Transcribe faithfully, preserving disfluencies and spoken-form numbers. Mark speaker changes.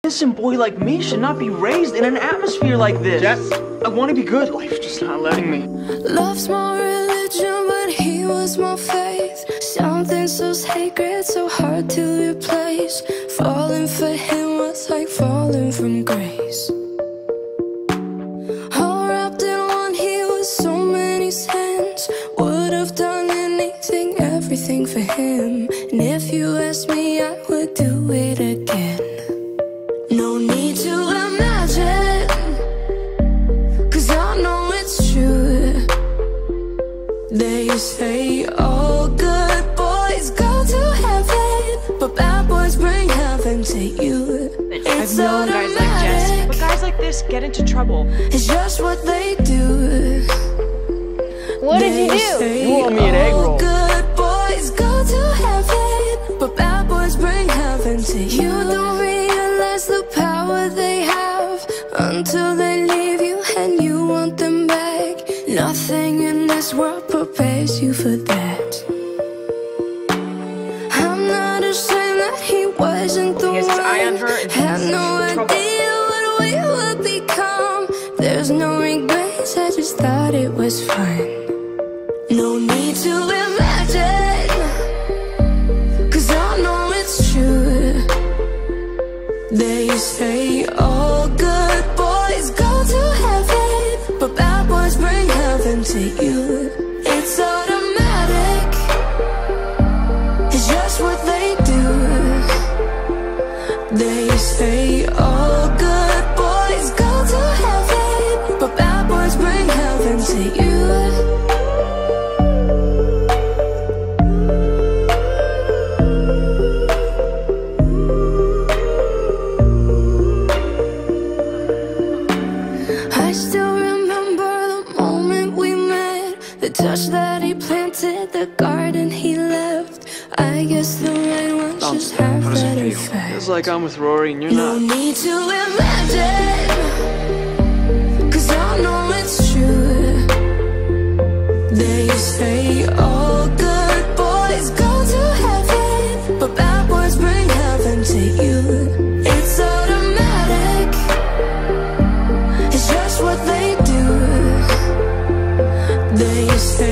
Speaker 1: innocent boy like me should not be raised in an atmosphere like this.
Speaker 2: Jess,
Speaker 1: I want to be good. Life's just not letting me.
Speaker 3: Love's my religion, but he was my faith. Something so sacred, so hard to replace. Falling for him was like falling from grace. All wrapped in one, he was so many sins. Would have done anything, everything for him. And if you asked me, I would do it again. No need to imagine, 'cause I know it's true. They say all good boys go to heaven, but bad boys bring heaven to you.
Speaker 4: I've known guys like Jess, but guys like this get into trouble.
Speaker 3: It's just what they do.
Speaker 5: What did you do?
Speaker 1: You owe me an egg roll.
Speaker 3: Good boys go to heaven, but bad boys bring heaven to you. You don't realize the power they have until they leave you and you want them back. Nothing in this world prepares you for that. I'm not ashamed that he wasn't the
Speaker 4: He has his eye on
Speaker 3: one.
Speaker 4: her and
Speaker 3: Had
Speaker 4: he's
Speaker 3: no
Speaker 4: in trouble.
Speaker 3: idea what we would become. There's no regrets, I just thought it was fun. No need to imagine, 'cause I know it's true. They say all good boys go to heaven, but bad boys bring heaven to you. It's automatic, it's just what they do. They say all good boys go to heaven, but bad boys bring heaven to you. I still remember the moment we met, the touch that he planted, the garden he left. I guess the right ones just have
Speaker 1: How does
Speaker 3: that
Speaker 1: it feel?
Speaker 3: effect.
Speaker 1: Feels like I'm with Rory and you're
Speaker 3: No
Speaker 1: not.
Speaker 3: need to imagine, 'cause I know it's true. They say all good boys go to heaven, but bad boys bring heaven to you. It's automatic, it's just what they do. They say